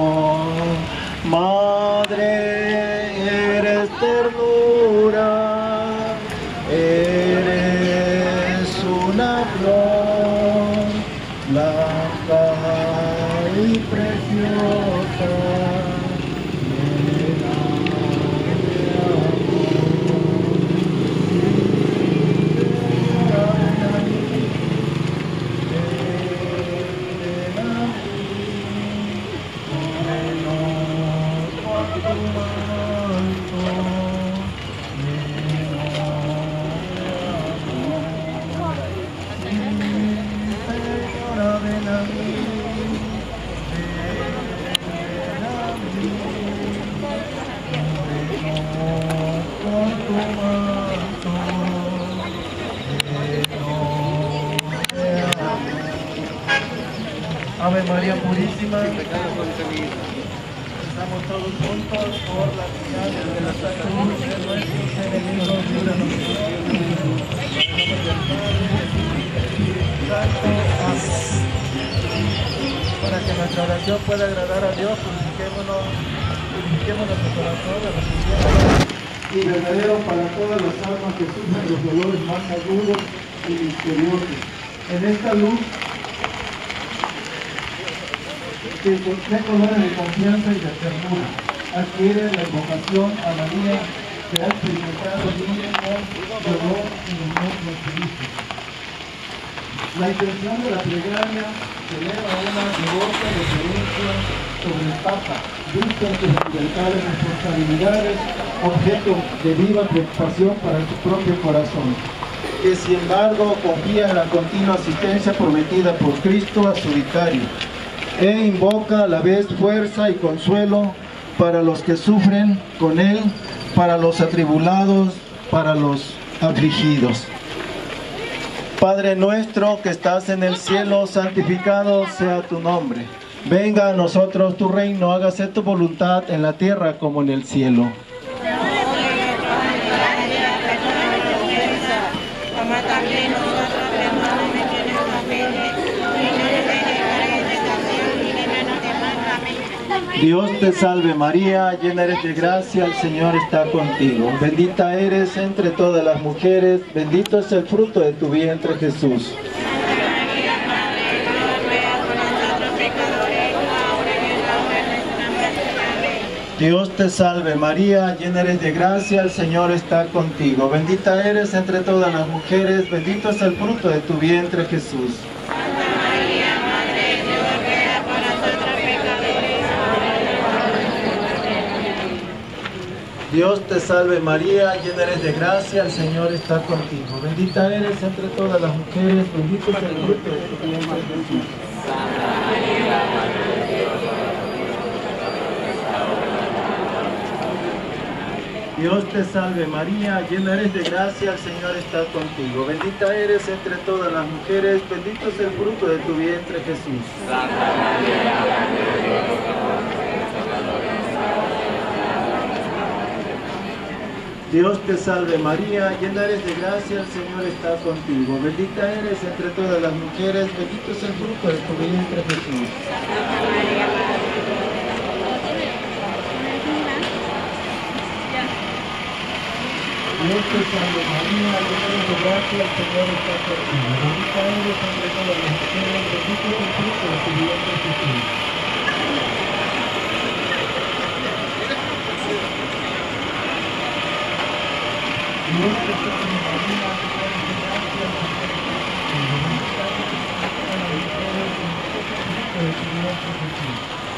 Madre, eres ternura, eres una flor blanca y preciosa, llena de Ave María Purísima, estamos todos juntos por la señal de la Santa Cruz de nuestros enemigos, líbranos, Santo, para que nuestra oración pueda agradar a Dios, purifiquémonos nuestro corazón, y verdadero para todas las almas que sufren los dolores más agudos y misteriosos. En esta luz, que con colores de confianza y de ternura adquiere la invocación a María, que ha experimentado libre dolor y humor felices. La intención de la plegaria se eleva a una devota referencia sobre el Papa, visto en sus libertades y responsabilidades, objeto de viva preocupación para su propio corazón, que sin embargo confía en la continua asistencia prometida por Cristo a su vicario, e invoca a la vez fuerza y consuelo para los que sufren con él, para los atribulados, para los afligidos. Padre nuestro que estás en el cielo, santificado sea tu nombre. Venga a nosotros tu reino, hágase tu voluntad en la tierra como en el cielo. Dios te salve María, llena eres de gracia, el Señor está contigo. Bendita eres entre todas las mujeres, bendito es el fruto de tu vientre Jesús. Dios te salve María, llena eres de gracia, el Señor está contigo. Bendita eres entre todas las mujeres, bendito es el fruto de tu vientre Jesús. Dios te salve María, llena eres de gracia, el Señor está contigo. Bendita eres entre todas las mujeres, bendito es el fruto de tu vientre Jesús. Dios te salve María, llena eres de gracia, el Señor está contigo. Bendita eres entre todas las mujeres, bendito es el fruto de tu vientre Jesús. Dios te salve María, llena eres de gracia, el Señor está contigo. Bendita eres entre todas las mujeres, bendito es el fruto de tu vientre Jesús. Dios te salve María, llena eres de gracia, el Señor está contigo. Bendita eres entre todas las mujeres, bendito es el fruto de tu vientre Jesús. Dios te salve María, llena eres de gracia, el Señor está contigo. Bendita eres entre todas las mujeres, bendito es el fruto de tu vientre Jesús.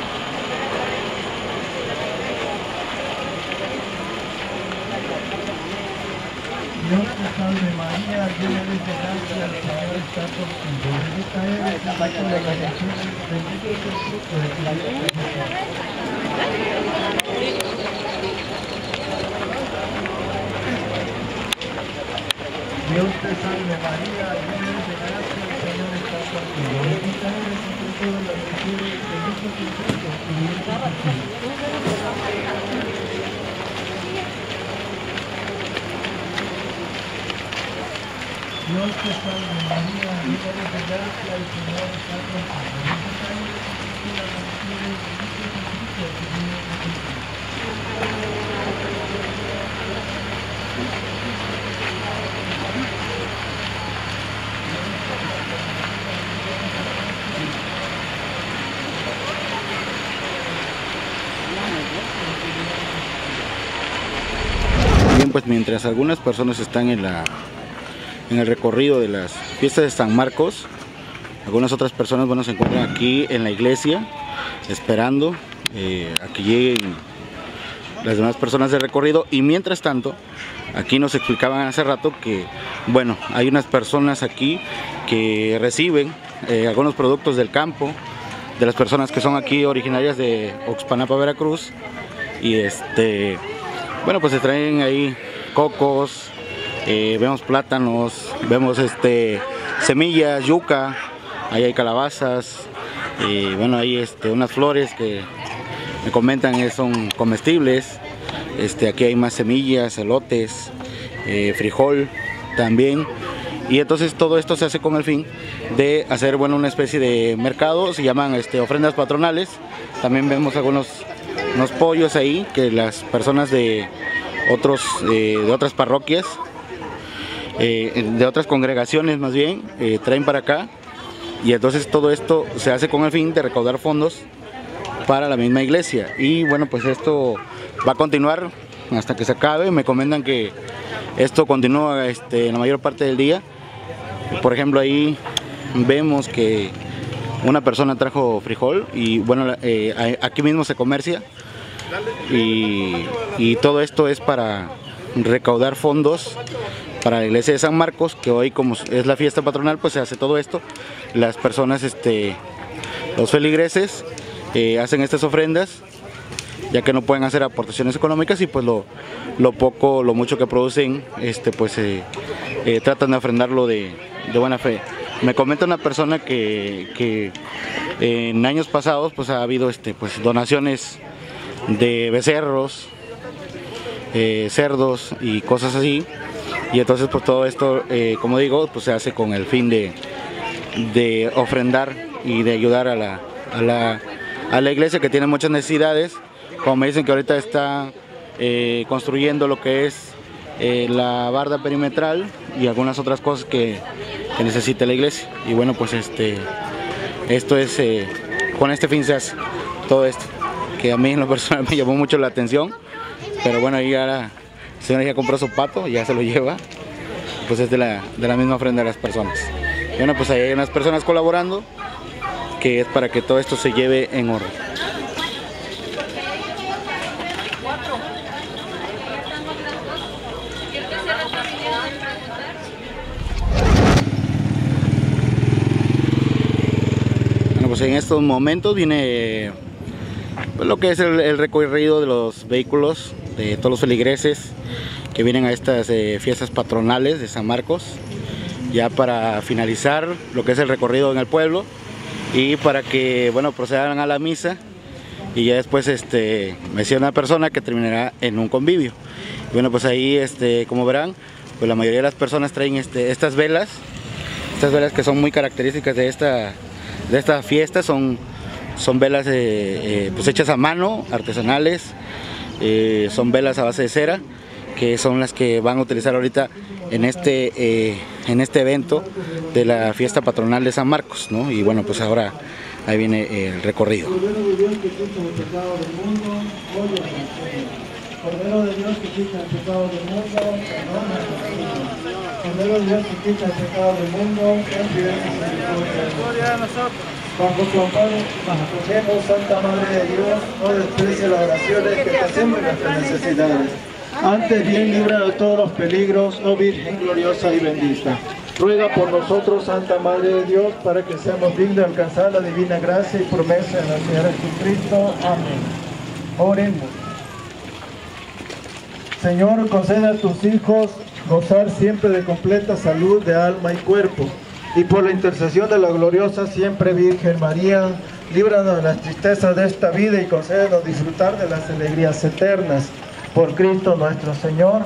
Dios te salve María, llena eres de gracia, el Señor está contigo. Bendita eres entre todas las mujeres, bendito es el fruto de tu vientre Jesús. Dios te salve María, llena eres de gracia, el Señor está contigo. Bendita eres entre todas las mujeres, bendito es el fruto de tu vientre Jesús. Dios te salve María, llena eres de gracia, el Señor está contigo. Bendita eres entre todas las mujeres, bendito es el fruto de tu vientre Jesús. bien, pues mientras algunas personas están en el recorrido de las fiestas de San Marcos, algunas otras personas, bueno, se encuentran aquí en la iglesia esperando a que lleguen las demás personas de recorrido. Y mientras tanto, aquí nos explicaban hace rato que, bueno, hay unas personas aquí que reciben algunos productos del campo, de las personas que son aquí originarias de Oxpanapa, Veracruz. Y bueno, pues se traen ahí cocos, vemos plátanos, vemos semillas, yuca, ahí hay calabazas, y bueno, hay unas flores que me comentan que son comestibles. Aquí hay más semillas, elotes, frijol también. Y entonces todo esto se hace con el fin de hacer, bueno, una especie de mercado, se llaman ofrendas patronales. También vemos unos pollos ahí que las personas de otras parroquias, de otras congregaciones más bien, traen para acá. Y entonces todo esto se hace con el fin de recaudar fondos para la misma iglesia. Y bueno, pues esto va a continuar hasta que se acabe. Me comentan que esto continúa en la mayor parte del día. Por ejemplo, ahí vemos que una persona trajo frijol y bueno, aquí mismo se comercia, y todo esto es para recaudar fondos para la iglesia de San Marcos, que hoy, como es la fiesta patronal, pues se hace todo esto. Las personas, los feligreses, hacen estas ofrendas, ya que no pueden hacer aportaciones económicas, y pues lo mucho que producen, pues tratan de ofrendarlo de buena fe. Me comenta una persona que en años pasados pues ha habido pues donaciones de becerros, cerdos y cosas así, y entonces pues todo esto, como digo, pues se hace con el fin de ofrendar y de ayudar a la iglesia, que tiene muchas necesidades. Como me dicen que ahorita está construyendo lo que es la barda perimetral y algunas otras cosas que necesita la iglesia. Y bueno, pues esto es, con este fin se hace todo esto, que a mí en lo personal me llamó mucho la atención. Pero bueno, ahí ahora la señora ya compró su pato, ya se lo lleva, pues es de la misma ofrenda de las personas. Y bueno, pues ahí hay unas personas colaborando, que es para que todo esto se lleve en orden. Bueno, pues en estos momentos viene pues lo que es el recorrido de los vehículos de todos los feligreses que vienen a estas fiestas patronales de San Marcos, ya para finalizar lo que es el recorrido en el pueblo y para que, bueno, procedan a la misa. Y ya después me decía una persona que terminará en un convivio. Y bueno, pues ahí como verán, pues la mayoría de las personas traen estas velas que son muy características de esta fiesta. Son velas pues hechas a mano, artesanales, son velas a base de cera, que son las que van a utilizar ahorita en este evento de la fiesta patronal de San Marcos, ¿no? Y bueno, pues ahora ahí viene el recorrido. Cordero de Dios que quita el pecado del mundo, perdona nuestros pecados. Cordero de Dios que quita el pecado del mundo, ten piedad y misericordia de nosotros. Bajo tu amparo, acogemos, Santa Madre de Dios, no desprecie las oraciones que te hacemos en nuestras necesidades. Antes bien, libra de todos los peligros, oh Virgen gloriosa y bendita. Ruega por nosotros, Santa Madre de Dios, para que seamos dignos de alcanzar la divina gracia y promesa de nuestro Señor Jesucristo. Amén. Oremos. Señor, concede a tus hijos gozar siempre de completa salud de alma y cuerpo, y por la intercesión de la gloriosa siempre Virgen María, líbranos de las tristezas de esta vida y concédenos disfrutar de las alegrías eternas. Por Cristo nuestro Señor.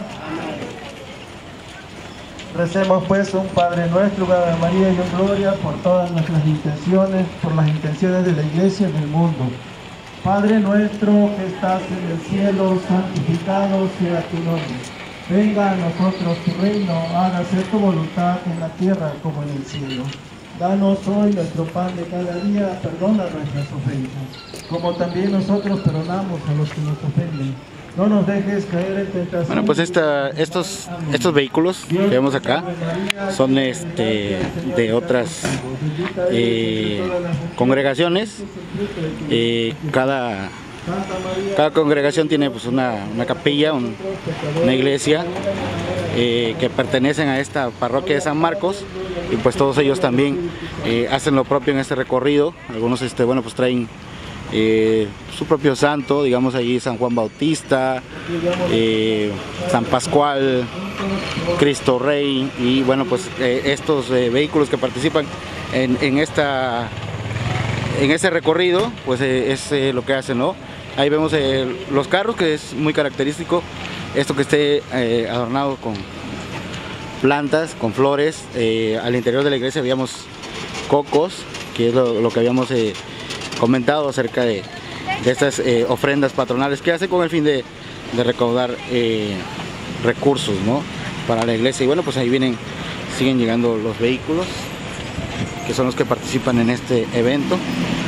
Recemos pues un Padre nuestro, un Ave María y un Gloria por todas nuestras intenciones, por las intenciones de la Iglesia y del mundo. Padre nuestro que estás en el cielo, santificado sea tu nombre. Venga a nosotros tu reino, hágase tu voluntad en la tierra como en el cielo. Danos hoy nuestro pan de cada día, perdona nuestras ofensas, como también nosotros perdonamos a los que nos ofenden. No nos dejes caer en tentación. Bueno, pues estos vehículos que vemos acá son de otras congregaciones. Cada congregación tiene pues una capilla, una iglesia que pertenecen a esta parroquia de San Marcos, y pues todos ellos también hacen lo propio en este recorrido. Algunos bueno, pues traen su propio santo, digamos allí San Juan Bautista, San Pascual, Cristo Rey, y bueno, pues estos vehículos que participan en ese recorrido, pues es lo que hacen, ¿no? Ahí vemos los carros, que es muy característico esto que esté adornado con plantas, con flores. Al interior de la iglesia habíamos cocos, que es lo que habíamos comentado acerca de estas ofrendas patronales que hace con el fin de recaudar recursos, ¿no?, para la iglesia. Y bueno, pues ahí siguen llegando los vehículos, que son los que participan en este evento.